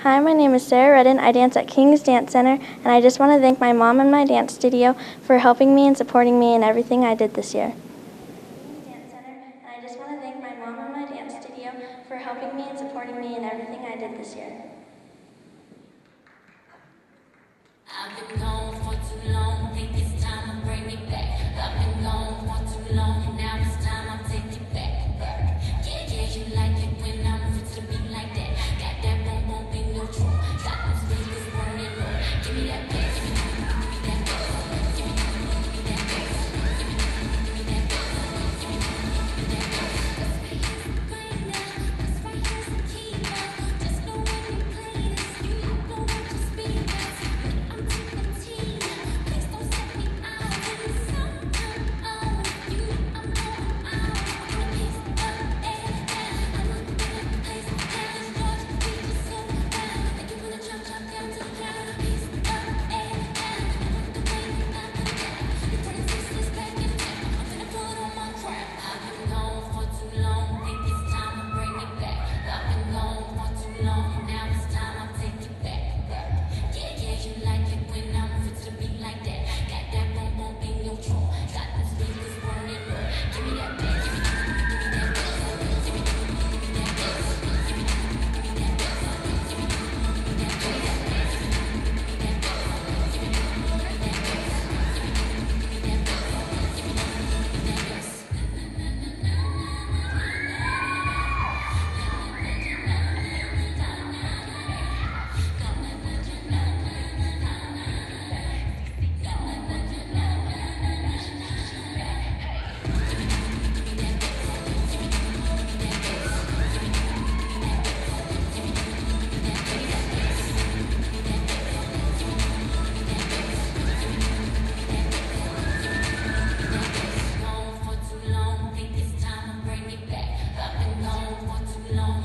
Hi, my name is Sarah Redden. I dance at King's Dance Center, and I just want to thank my mom and my dance studio for helping me and supporting me in everything I did this year. King's Dance Center, and I just want to thank my mom and my dance studio for helping me and supporting me in everything I did this year. I've been gone for too long, think it's time to bring it back. I've been gone for too long, now it's time I take it back. Yeah, you like it when I move to the beat like that. Got that boom boom in your trunk, got them speakers burning up. Give me that bass, give me that bass, give me that bass, give me that bass, give me that bass. Right now, this right here's the key now. Just know when you play this, you know what your speed is. I'm taking the team, please don't set me out. Give me some, you know I'm going out. I'm a piece of air, I'm looking at the place, down, George, beat you so bad. Like you wanna jump down to the ground. A piece of air, and the way you knock it down. You turn the faceless back in town. I'm finna put on my crap. I've been gone for too long, think it's time to bring it back. I've been gone for too long, now it's time I take it back. Yeah, you like it when I move to the beat like that. Got that boom boom in your trunk, got them speakers burning up. Give me that bass, give me that bass, give me that bass, give me that bass, give me that bass, give me that bass, give me that gone for too long, think it's time to bring it back. I've been gone for too long,